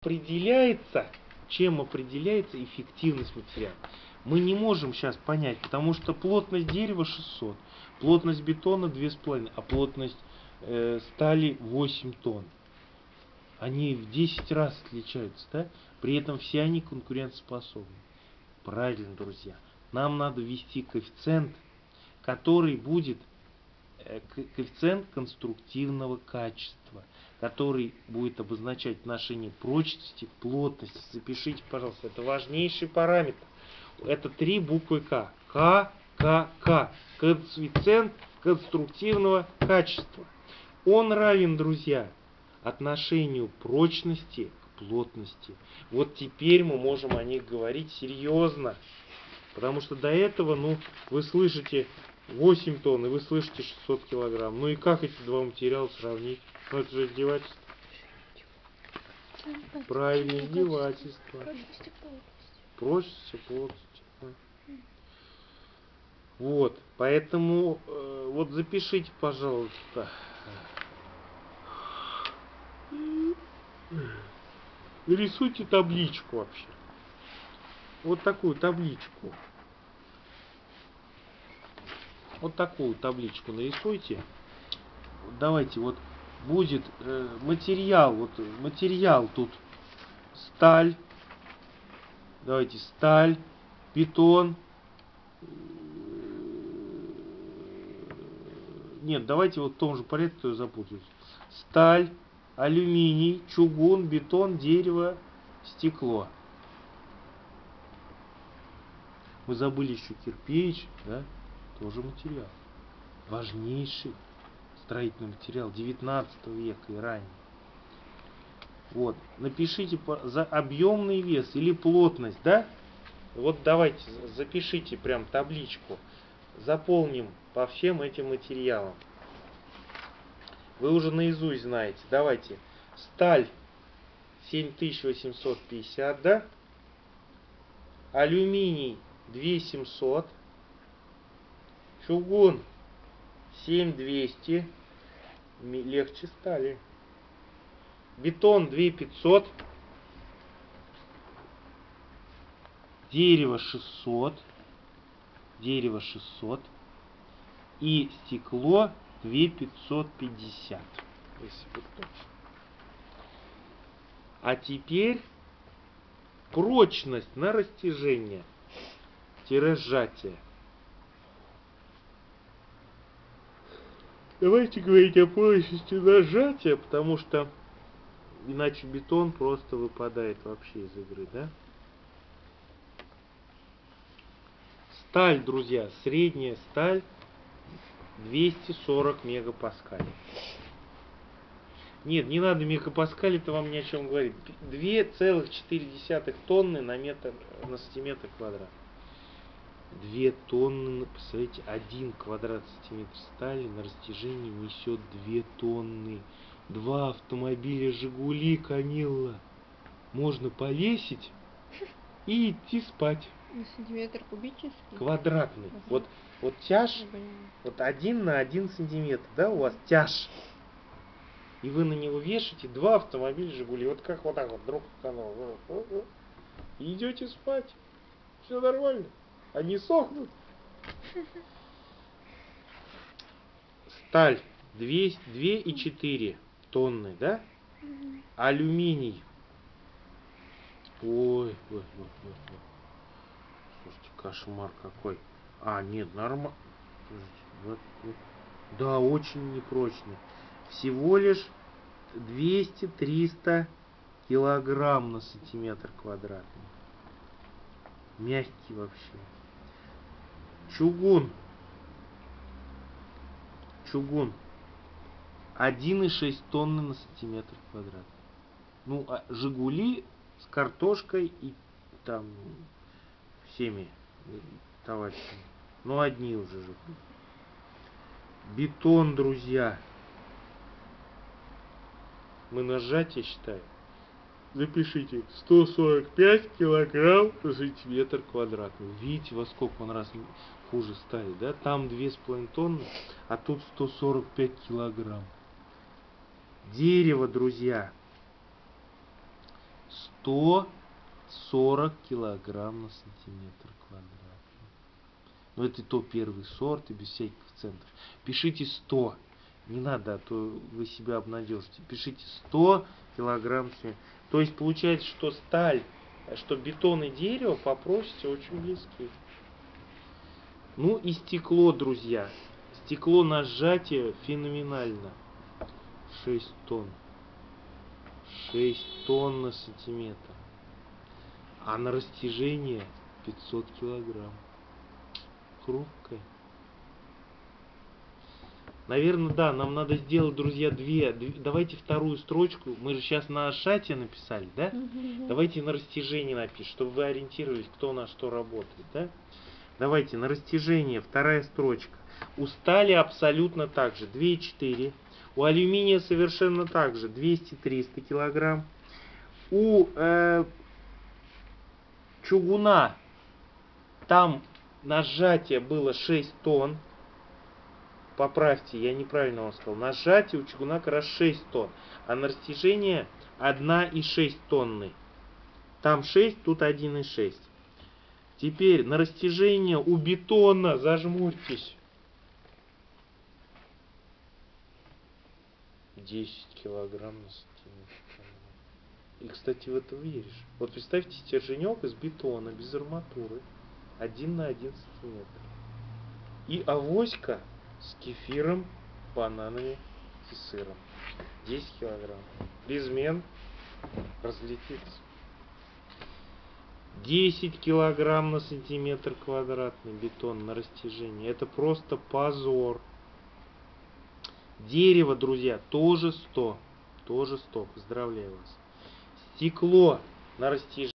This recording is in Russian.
определяется, чем определяется эффективность материала? Мы не можем сейчас понять, потому что плотность дерева 600, плотность бетона 2,5, а плотность стали 8 тонн. Они в 10 раз отличаются, да? При этом все они конкурентоспособны. Правильно, друзья. Нам надо ввести коэффициент, который будет коэффициент конструктивного качества, который будет обозначать отношение прочности к плотности. Запишите, пожалуйста, это важнейший параметр. Это 3 буквы К. К. Коэффициент конструктивного качества. Он равен, друзья, отношению прочности к плотности. Вот теперь мы можем о них говорить серьезно. Потому что до этого, вы слышите 8 тонн и вы слышите 600 килограмм. Ну и как эти два материала сравнить? Ну это же издевательство. Правильно, издевательство. Прочность и плотность. Вот, поэтому, вот запишите, пожалуйста. Нарисуйте табличку вообще. Вот такую табличку. Вот такую табличку нарисуйте. Давайте, вот будет материал, материал тут сталь. Давайте сталь, бетон. Нет, давайте вот в том же порядке, то я запутаюсь. Сталь, алюминий, чугун, бетон, дерево, стекло. Мы забыли еще кирпич, да? Тоже материал. Важнейший строительный материал 19 века и ранее. Вот. Напишите за объемный вес или плотность, да? Вот давайте запишите прям табличку. Заполним по всем этим материалам. Вы уже наизусть знаете. Давайте. Сталь 7850, да? Алюминий 2700. Чугун 7200. Легче стали. Бетон 2500. Дерево 600. Дерево 600. И стекло 2550. Если быть точно. А теперь прочность на растяжение. Сжатие. Давайте говорить о прочности на сжатие, потому что иначе бетон просто выпадает вообще из игры, да? Сталь, друзья, средняя сталь 240 мегапаскалей. Нет, не надо мегапаскаль, это вам ни о чем говорит. 2,4 тонны на сантиметр квадрат. 2 тонны, представляете, 1 квадрат сантиметр стали на растяжении несет 2 тонны. 2 автомобиля Жигули Канилла можно повесить и идти спать. На сантиметр кубический? Квадратный. Угу. Вот тяж, вот 1 на 1 сантиметр, да, у вас тяж. И вы на него вешаете 2 автомобиля Жигули. Вот как вот так вот, друг канал. И идете спать. Все нормально. Они сохнут. Сталь 2,4 тонны, да? Алюминий. Ой. Слушайте, кошмар какой. А, нет, нормально. Да, очень непрочный. Всего лишь 200-300 килограмм на сантиметр квадратный. Мягкий вообще. Чугун 1,6 тонны на сантиметр квадратный. Ну, а Жигули с картошкой и там всеми товарищами. Ну, одни уже Жигули. Бетон, друзья. Мы на сжатие считаем. Запишите. 145 килограмм на сантиметр квадратный. Видите, во сколько он раз хуже стали, да? Там 2,5 тонны, а тут 145 килограмм. Дерево, друзья. 140 килограмм на сантиметр квадратный. Но это и то первый сорт, и без всяких коэффициентов. Пишите 100. Не надо, а то вы себя обнадежите. Пишите 100 килограмм. То есть получается, что сталь, что бетон и дерево по прочности очень близки. Ну и стекло, друзья. Стекло на сжатие феноменально. 6 тонн. 6 тонн на сантиметр. А на растяжение 500 килограмм. Хрупкое. Наверное, да, нам надо сделать, друзья, давайте вторую строчку. Мы же сейчас на сжатие написали, да? Давайте на растяжение напишем, чтобы вы ориентировались, кто на что работает, да? Давайте на растяжение, вторая строчка. У стали абсолютно так же, 2,4. У алюминия совершенно так же, 200-300 килограмм. У чугуна там на сжатие было 6 тонн. Поправьте, я неправильно вам сказал. На сжатие у чугуна как раз 6 тонн, а на растяжение 1,6 тонны. Там 6, тут 1,6. Теперь на растяжение у бетона, зажмурьтесь, 10 килограмм на сантиметр. И, кстати, в это веришь. Вот представьте стерженек из бетона, без арматуры, 1 на 1 сантиметр. И авоська с кефиром, бананами и сыром. 10 килограмм. Безмен разлетится. 10 килограмм на сантиметр квадратный бетон на растяжение. Это просто позор. Дерево, друзья, тоже 100. Тоже 100. Поздравляю вас. Стекло на растяжение.